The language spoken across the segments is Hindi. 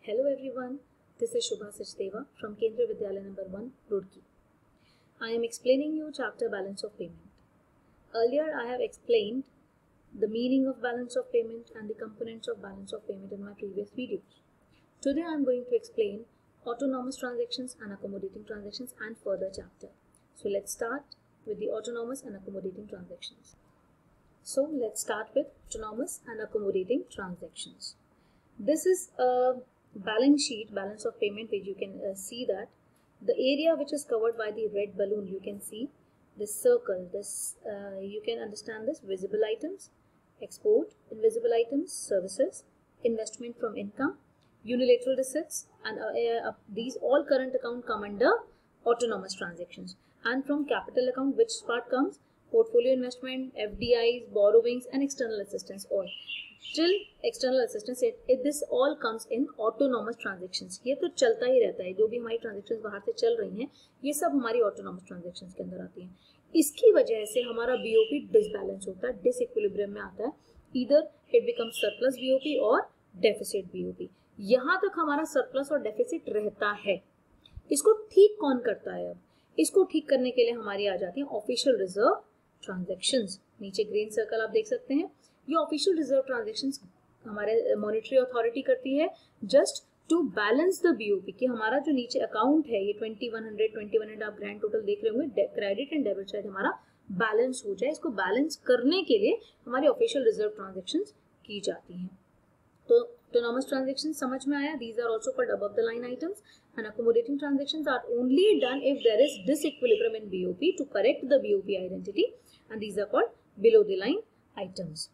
Hello everyone, this is Shubha Sachdeva from Kendriya Vidyalaya number 1, Roorkee. I am explaining you chapter balance of payment. Earlier I have explained the meaning of balance of payment and the components of balance of payment in my previous videos. Today I am going to explain autonomous transactions and accommodating transactions and further chapter. So let's start with the autonomous and accommodating transactions. So let's start with autonomous and accommodating transactions. This is a balance sheet, balance of payment page. You can see that the area which is covered by the red balloon, you can see this circle, this you can understand this: visible items, export, invisible items, services, investment from income, unilateral receipts, and these all current account come under autonomous transactions. And from capital account, which part comes? Portfolio investment, FDIs, borrowings, and external assistance. All till external assistance, this all comes in autonomous transactions. ये तो चलता ही रहता है, जो भी हमारी transactions बाहर से चल रही हैं, ये सब हमारी autonomous transactions के अंदर आती हैं. इसकी वजह से हमारा BOP डिसबैलेंस होता है, डिसइक्विलिब्रियम में आता है. Either it becomes surplus BOP और deficit BOP. यहाँ तक हमारा surplus और deficit रहता है. इसको ठीक कौन करता है? अब इसको ठीक करने के लिए हमारी आ जाती है ऑफिशियल रिजर्व ट्रांजैक्शंस. नीचे ग्रीन सर्कल आप देख सकते हैं. ये ऑफिशियल रिजर्व ट्रांजैक्शंस हमारे मॉनेटरी अथॉरिटी करती है just to balance the BOP. कि हमारा जो नीचे अकाउंट है ये 2100 आप ग्रैंड टोटल देख रहे होंगे, क्रेडिट एंड डेबिट साइड हमारा बैलेंस हो जाए. इसको बैलेंस करने के लिए हमारी ऑफिशियल रिजर्व ट्रांजैक्शंस की जाती हैं. तो autonomous transactions समझ में आया. These are also called above the line items, and accommodating transactions are only done if there is disequilibrium in BOP to correct the BOP identity, and these are called below the line items.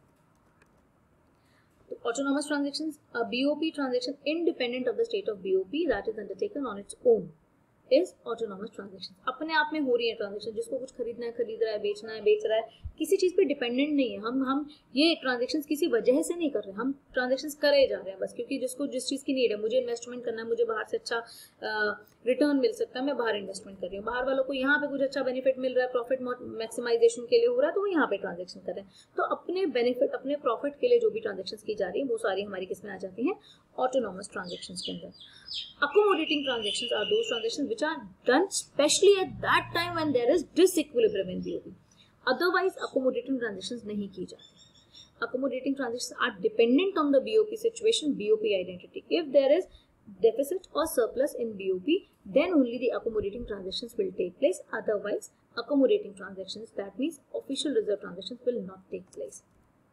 So, autonomous transactions, a BOP transaction independent of the state of BOP that is undertaken on its own is autonomous transactions. अपने आप में हो रही है ट्रांजेक्शन, जिसको कुछ खरीदना है खरीद रहा है, बेचना है बेच रहा है, किसी चीज पे डिपेंडेंट नहीं है. हम ये ट्रांजेक्शंस किसी वजह से नहीं कर रहे, हम ट्रांजेक्शंस करे जा रहे हैं बस क्योंकि जिसको जिस चीज की नीड है. मुझे इन्वेस्टमेंट करना है, मुझे बाहर से अच्छा रिटर्न मिल सकता है, मैं बाहर इन्वेस्टमेंट कर रही हूँ. बाहर वालों को यहाँ पे कुछ अच्छा बेनिफिट मिल रहा है, प्रॉफिट मैक्सिमाइजेशन के लिए हो रहा है, तो वो यहाँ पे ट्रांजेक्शन कर रहे हैं. तो अपने बेनिफिट, अपने प्रॉफिट के लिए जो भी ट्रांजेक्शन की जा रही है वो सारी हमारी किसमें आ जाती है? ऑटोनॉमस ट्रांजेक्शन के अंदर. Accommodating transactions are those transactions which are done specially at that time when there is disequilibrium in BOP. Otherwise, accommodating transactions नहीं की जाती. Accommodating transactions are dependent on the BOP situation, BOP identity. If there is deficit or surplus in BOP, then only the accommodating transactions will take place. Otherwise, accommodating transactions, that means official reserve transactions, will not take place.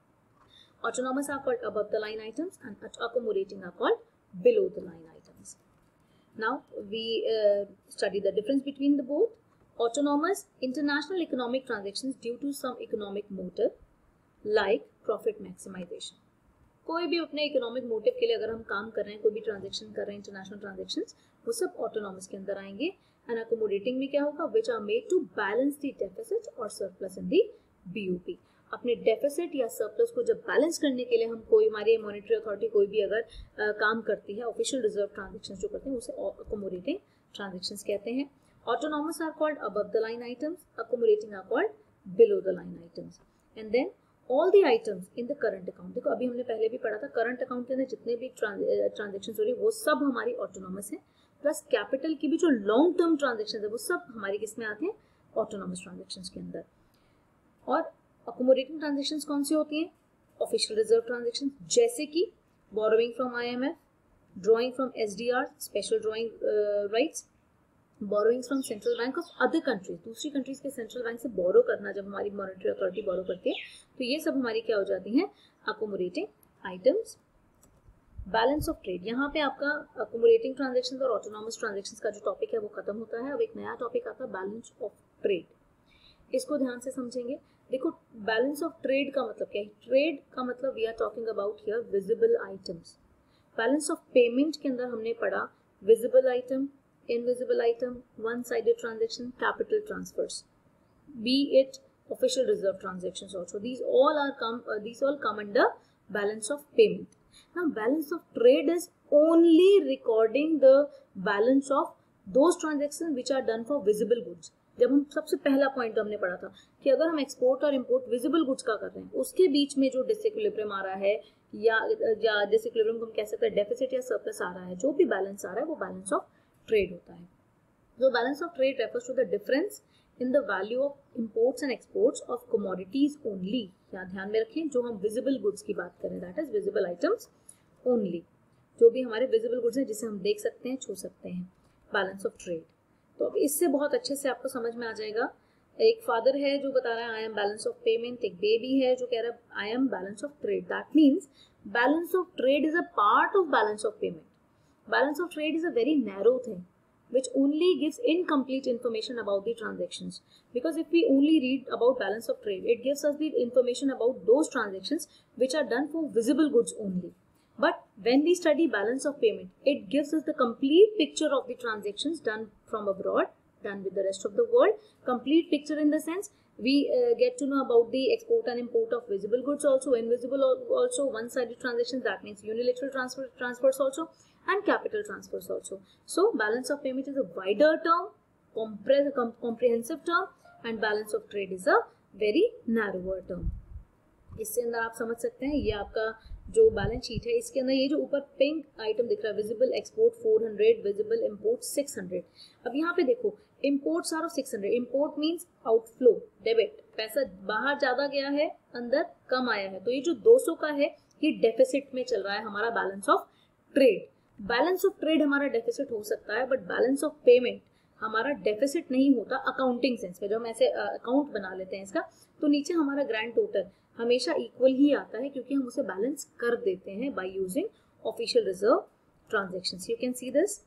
Autonomous are called above the line items and accommodating are called below the line items. Now we study the difference between the both. Autonomous, international economic transactions due to some economic motive like profit maximization. कोई भी अपने इकोनॉमिक मोटिव के लिए अगर हम काम कर रहे हैं, कोई भी ट्रांजेक्शन कर रहे हैं, इंटरनेशनल ट्रांजेक्शंस, वो सब ऑटोनॉमस के अंदर आएंगे. एंड अकोमोडेटिंग में क्या होगा? Which are made to balance the deficit और सरप्लस इन द बीओपी. अपने डेफिसिट या सरप्लस को जब बैलेंस करने के लिए हम कोई, हमारी मॉनेटरी अथॉरिटी कोई भी अगर काम करती है, ऑफिशियल रिजर्व ट्रांजेक्शन जो करते हैं उसे अकोमोडेटिंग ट्रांजेक्शंस कहते हैं. Autonomous are called above the line items, accommodating are called below the line items. And then all the items in the current account. देखो अभी हमने पहले भी पढ़ा था, करंट अकाउंट के अंदर जितने भी ट्रांजेक्शन हो रही है वो सब हमारी ऑटोनॉमस है. प्लस कैपिटल की भी जो लॉन्ग टर्म ट्रांजेक्शन है वो सब हमारी किसमें आते हैं? ऑटोनॉमस ट्रांजेक्शन के अंदर. और अकोमोडेटिंग ट्रांजेक्शंस कौन सी होती हैं? ऑफिशियल रिजर्व ट्रांजेक्शन, जैसे कि borrowing from IMF, drawing from SDR, special drawing rights, borrowing from central bank of other countries, दूसरी कंट्रीज के सेंट्रल बैंक से बोरो करना. जब हमारी मॉनेटरी अथॉरिटी बोरो करती है तो ये सब हमारी क्या हो जाती हैं? Accommodating items. Balance of trade, यहाँ पे आपका अकोमोडेटिंग ट्रांजेक्शंस और ऑटोनॉमस ट्रांजेक्शंस का जो टॉपिक है वो खत्म होता है. अब एक नया टॉपिक आता है बैलेंस ऑफ ट्रेड. इसको ध्यान से समझेंगे. देखो बैलेंस ऑफ ट्रेड का मतलब क्या है? ट्रेड का मतलब we are talking about here visible items. Balance of payment के अंदर हमने पढ़ा visible item, invisible item, one sided transaction, capital transfers, be it official reserve transactions also. these all come under balance of payment. Now balance of trade is only recording the balance of those transactions which are done for visible goods. जब हम सबसे पहला पॉइंट हमने पढ़ा था कि अगर हम एक्सपोर्ट और इंपोर्ट विजिबल गुड्स का कर रहे हैं, उसके बीच में जो डिसइक्विलिब्रियम आ रहा है या डिसइक्विलिब्रियम हम कह सकते हैं डेफिसिट या सरप्लस आ रहा है, जो भी बैलेंस आ रहा है वो बैलेंस ऑफ ट्रेड होता है. So balance of trade refers to the difference in the value of imports and exports of commodities only. यहाँ ध्यान में रखें, जो हम visible goods की बात करें, that is visible items only. जो भी हमारे visible goods हैं जिसे हम देख सकते हैं, छू सकते हैं, balance of trade. तो अब इससे बहुत अच्छे से आपको समझ में आ जाएगा. एक फादर है जो बता रहा है I am balance of payment, एक बेबी है जो कह रहा है I am balance of trade. That means balance of trade is a part of balance of payment. Balance of trade is a very narrow thing which only gives incomplete information about the transactions, because if we only read about balance of trade, it gives us the information about those transactions which are done for visible goods only. But when we study balance of payment, it gives us the complete picture of the transactions done from abroad, done with the rest of the world. Complete picture in the sense we get to know about the export and import of visible goods also, invisible also, one-sided transactions, that means unilateral transfers also, and capital transfers also. So balance of payment is a wider term, comprehensive term, and balance of trade is a very narrower term. इससे अंदर आप समझ सकते हैं, ये आपका जो बैलेंस शीट है इसके अंदर ये जो ऊपर पिंक आइटम दिख रहा है, विजिबल एक्सपोर्ट 400, विजिबल इंपोर्ट 600. अब यहाँ पे देखो imports are 600. Import means outflow, debit, पैसा बाहर ज्यादा गया है, अंदर कम आया है. तो ये जो 200 का है ये डेफिसिट में चल रहा है हमारा balance of trade. Balance of trade हमारा डेफिसिट हो सकता है, बट बैलेंस ऑफ पेमेंट हमारा डेफिसिट नहीं होता अकाउंटिंग सेंस में. जब हम ऐसे अकाउंट बना लेते हैं इसका, तो नीचे हमारा ग्रैंड टोटल हमेशा इक्वल ही आता है, क्योंकि हम उसे बैलेंस कर देते हैं by using official reserve transactions. You can see this.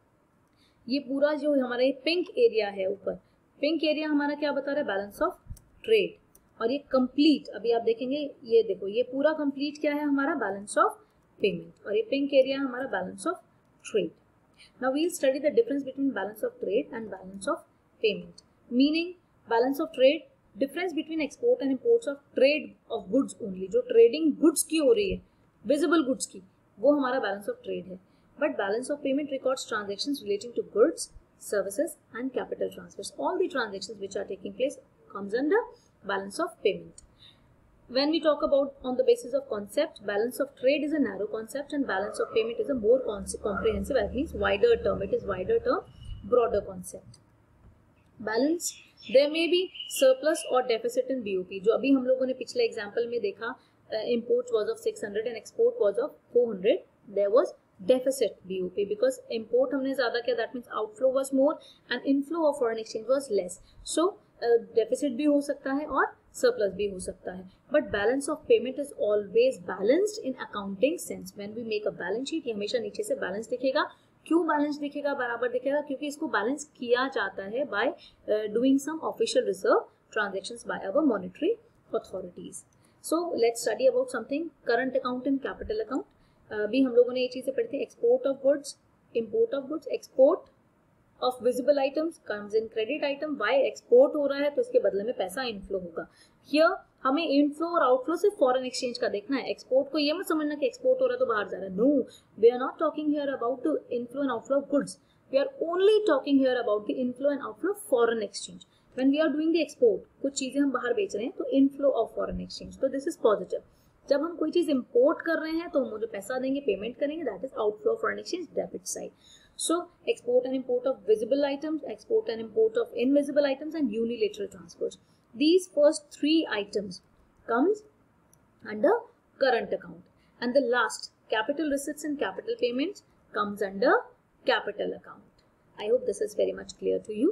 ये पूरा जो हमारा ये पिंक एरिया है ऊपर, पिंक एरिया हमारा क्या बता रहा है, बैलेंस ऑफ ट्रेड. और ये कंप्लीट, अभी आप देखेंगे, ये देखो ये पूरा कंप्लीट क्या है हमारा, बैलेंस ऑफ पेमेंट. और ये पिंक एरिया हमारा balance of trade. Now we will study the difference between balance of trade and balance of payment. Meaning balance of trade, difference between export and imports of trade of goods only. जो ट्रेडिंग गुड्स की हो रही है, विजिबल गुड्स की, वो हमारा बैलेंस ऑफ ट्रेड है. But balance of payment records transactions relating to goods, services and capital transfers. All the transactions which are taking place comes under balance of payment. When we talk about on the basis of concept, balance of trade is a narrow concept and balance of payment is a more comprehensive, that means wider term. It is wider term, broader concept. Balance, there may be surplus or deficit in BOP. जो अभी हम लोगों ने पिछले एग्जाम्पल में देखा, import was of 600 and export was of 400. There was deficit BOP because import हमने ज़्यादा किया, that means outflow was more and inflow of foreign exchange was less. So deficit भी हो सकता है और surplus भी हो सकता है. But balance of payment is always balanced in accounting sense. When we make a balance sheet, ये हमेशा नीचे से balance दिखेगा. क्यों बैलेंस दिखेगा, बराबर दिखेगा, क्योंकि इसको बैलेंस किया जाता है by doing some official reserve transactions by our monetary authorities. So let's study about something current account and capital account. अभी हम लोगों ने ये चीजें पढ़ी थी, export of goods, import of goods. Export of visible items comes in credit item. Why export हो रहा है तो इसके बदले में पैसा इनफ्लो होगा. हियर हमें इनफ्लो और आउटफ्लो सिर्फ फॉरेन एक्सचेंज का देखना है. एक्सपोर्ट को ये मत समझना कि एक्सपोर्ट हो रहा है तो बाहर जा रहा है. No, we are not talking here about the inflow and outflow of goods. We are only talking here about the inflow and outflow of foreign exchange. When we are doing the export, कुछ चीजें हम बाहर बेच रहे हैं, तो इनफ्लो ऑफ फॉरेन एक्सचेंज, तो दिस इज पॉजिटिव. जब हम कोई चीज इंपोर्ट कर रहे हैं तो हम मुझे पैसा देंगे, पेमेंट करेंगे, that is outflow of foreign exchange, debit side. So export and import of visible items, export and import of invisible items and unilateral transfers. These first three items comes under current account, and the last capital receipts and capital payments comes under capital account. I hope this is very much clear to you.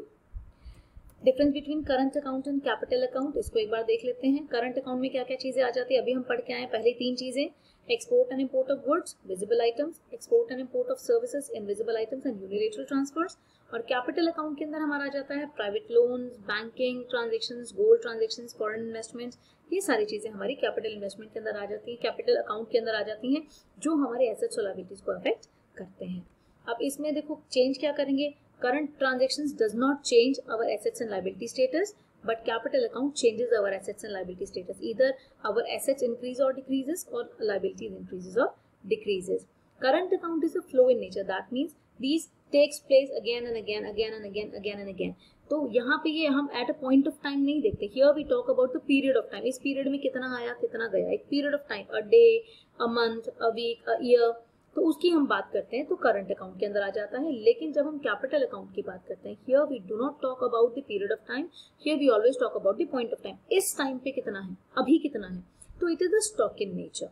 Difference between current account and capital account, इसको एक बार देख लेते हैं. करंट अकाउंट में क्या क्या चीजें आ जाती है, अभी हम पढ़ के आए पहले 3 चीजें, export and import of goods, visible items, export and import of services, invisible items and unilateral transfers. और कैपिटल अकाउंट के अंदर हमारा आ जाता है private loans, banking transactions, gold transactions, foreign investments. ये सारी चीजें हमारी कैपिटल इन्वेस्टमेंट के अंदर आ जाती है, कैपिटल अकाउंट के अंदर आ जाती हैं, जो हमारे एसेट्स और लायबिलिटीज को अफेक्ट करते हैं. अब इसमें देखो चेंज क्या करेंगे, current transactions does not change our assets and liability status, but capital account changes our assets and liability status. Either our assets increase or decreases or liabilities increases or decreases. Current account is a flow in nature. That means these takes place again and again, again and again, again and again. तो यहाँ पे ये हम at a point of time नहीं देखते. Here we talk about the period of time. इस period में कितना आया कितना गया, एक period of time, a day, a month, a week, a year, तो उसकी हम बात करते हैं तो करंट अकाउंट के अंदर आ जाता है. लेकिन जब हम कैपिटल अकाउंट की बात करते हैं, here we do not talk about the period of time, here we always talk about the point of time. इस टाइम पे कितना है, अभी कितना है, तो it is a stock in nature.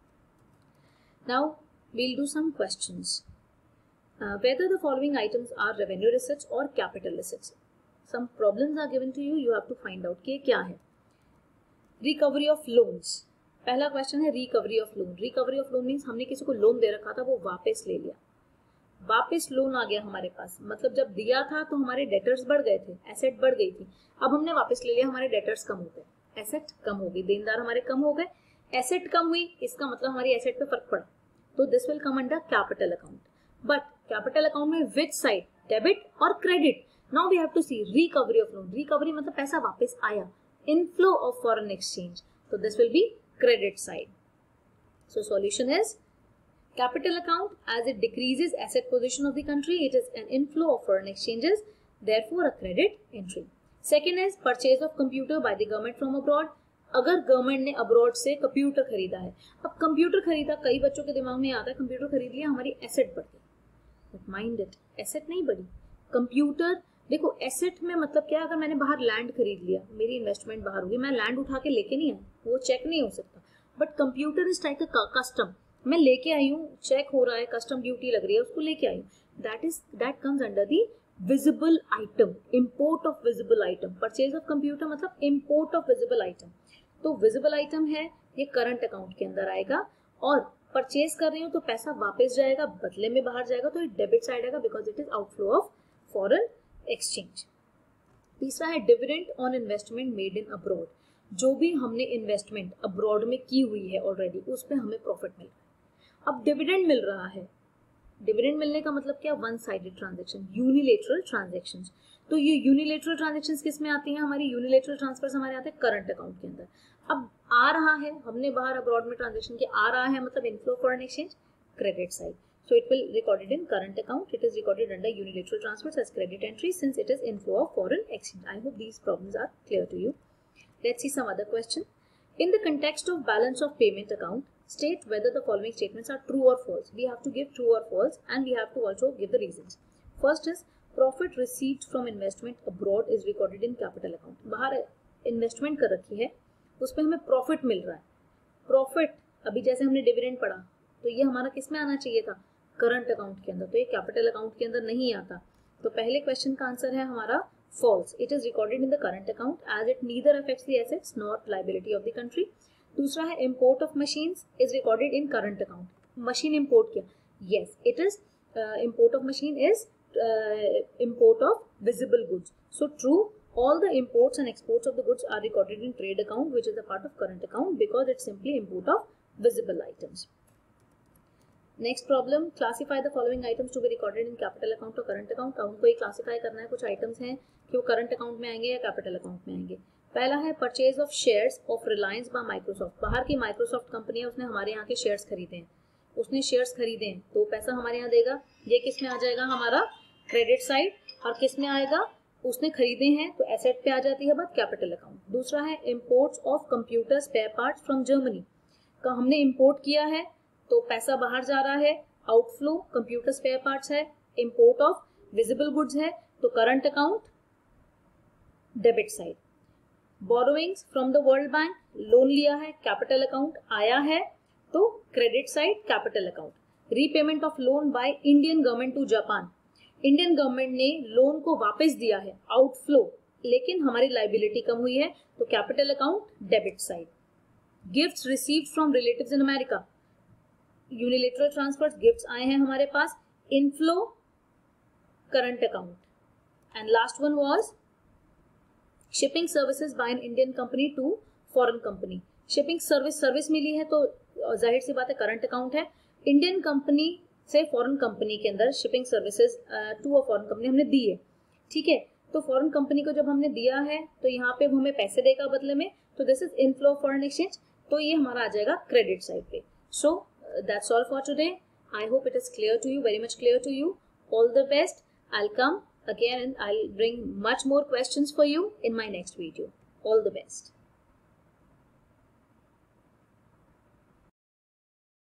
Now we'll do some questions. Whether the following items are revenue receipts or capital receipts. Some problems are given to you. You have to find out कि क्या है. Recovery of loans. पहला क्वेश्चन है recovery of loan. Recovery of loan means हमने किसी को लोन दे रखा था, वो वापस ले लिया, वापस लोन आ गया हमारे पास. मतलब जब दिया था तो हमारे डेटर्स बढ़ गए थे, एसेट बढ़ गई थी. अब हमने वापस ले लिया, हमारे डेटर्स कम हो गए, एसेट कम हो गई, देनदार हमारे कम हो गए, एसेट कम हुई, इसका मतलब हमारी एसेट पे फर्क पड़ा. तो this will come under capital account. But capital account में विच साइड, डेबिट और credit. Now we have to see recovery of loan. Recovery मतलब पैसा वापस आया, इनफ्लो ऑफ फॉरेन एक्सचेंज, तो this will be credit side. So solution is capital account, as it decreases asset position of the country, it is an inflow of foreign exchanges, therefore a credit entry. Second is purchase of computer by the government from abroad. अगर गवर्नमेंट ने अब्रॉड से कंप्यूटर खरीदा है, अब कंप्यूटर खरीदा, कई बच्चों के दिमाग में आता है कंप्यूटर खरीद लिया, हमारी एसेट बढ़ गई. बट माइंड इट, एसेट नहीं बढ़ी. कंप्यूटर देखो, एसेट में मतलब क्या, अगर मैंने बाहर लैंड खरीद लिया, मेरी इन्वेस्टमेंट बाहर होगी, मैं लैंड उठा के लेके नहीं आई, वो चेक नहीं हो सकता. बट कंप्यूटर इज टाइप का कस्टम, मैं लेके आई हूँ, चेक हो रहा है, कस्टम ड्यूटी लग रही है, उसको लेके आई हूँ. That comes under the visible item, import of visible item. Purchase of computer मतलब इम्पोर्ट ऑफ विजिबल आइटम. तो विजिबल आइटम है, ये करंट अकाउंट के अंदर आएगा. और परचेज कर रही हूँ तो पैसा वापस जाएगा, बदले में बाहर जाएगा, तो डेबिट साइड आएगा, because it is outflow of foreign exchange. तीसरा है dividend on investment made in abroad. जो भी हमने इन्वेस्टमेंट अब्रॉड में की हुई है ऑलरेडी, उस पे हमें प्रॉफिट मिल रहा है. अब डिविडेंड मिल रहा है, डिविडेंड मिलने का मतलब क्या, one sided transaction, unilateral transaction. तो ये यूनिलेटरल ट्रांजेक्शंस किस में आती हैं, हमारी यूनिलेटरल ट्रांसफर्स हमारे आते हैं करंट अकाउंट के अंदर. अब आ रहा है, हमने बाहर अब्रॉड में ट्रांजेक्शन किया, आ रहा है मतलब inflow foreign exchange, credit side. So it will recorded in current account. It is recorded under unilateral transfers as credit entry since it is inflow of foreign exchange. I hope these problems are clear to you. Let's see some other question. In the context of balance of payment account, state whether the following statements are true or false. We have to give true or false, and we have to also give the reasons. First is profit received from investment abroad is recorded in capital account. बाहर investment कर रखी है, उस पर हमें profit मिल रहा है. Profit अभी जैसे हमने dividend पढ़ा, तो ये हमारा किस में आना चाहिए था, करंट अकाउंट के अंदर. तो ये कैपिटल अकाउंट के अंदर नहीं आता. तो पहले क्वेश्चन का आंसर है हमारा false. It is recorded in the current account as it neither affects the assets nor liability of the country. दूसरा है import of machines is recorded in current account. Machine import किया, yes it is import of machine is import of visible goods. So true, all the imports and exports of the goods are recorded in trade account, which is a part of current account because it's simply import of visible items. Next problem, classify the following items to be recorded in capital account और करंट अकाउंट. हमको ये क्लासीफाई करना है, कुछ आइटम्स हैं कि वो करंट अकाउंट में आएंगे या कैपिटल अकाउंट में आएंगे. पहला है purchase of shares of Reliance by Microsoft. बाहर की माइक्रोसॉफ्ट कंपनी है, उसने हमारे यहाँ के शेयर्स खरीदे हैं, उसने शेयर्स खरीदे हैं तो पैसा हमारे यहाँ देगा. ये किस में आ जाएगा, हमारा क्रेडिट साइड. और किस में आएगा, उसने खरीदे हैं तो एसेट पे आ जाती है बात, कैपिटल अकाउंट. दूसरा है imports of computer spare parts from Germany. का हमने इम्पोर्ट किया है तो पैसा बाहर जा रहा है, आउटफ्लो कंप्यूटर स्पेयर पार्ट्स है. इंपोर्ट ऑफ विजिबल गुड्स है तो current account, debit side. Borrowings from the World Bank, loan लिया है, कैपिटल अकाउंट आया है तो credit side, capital account. Repayment of loan by Indian government to Japan. Indian government ने लोन को वापस दिया है, आउटफ्लो, लेकिन हमारी लायबिलिटी कम हुई है तो capital account, debit side. Gifts received from relatives in America, unilateral transfers, gifts आए हैं हमारे पास, inflow, current account. And last one was shipping services by an Indian company to foreign company. Shipping service मिली है तो जाहिर सी बात है करंट अकाउंट है. इंडियन कंपनी से फॉरेन कंपनी के अंदर shipping services to a foreign company हमने दी है, ठीक है. तो फॉरेन कंपनी को जब हमने दिया है तो यहाँ पे हमें पैसे देगा बदले में, तो this is inflow of foreign exchange, तो ये हमारा आ जाएगा क्रेडिट साइड पे. सो that's all for today. I hope it is clear to you, very much clear to you. All the best. I'll come again and I'll bring much more questions for you in my next video. All the best.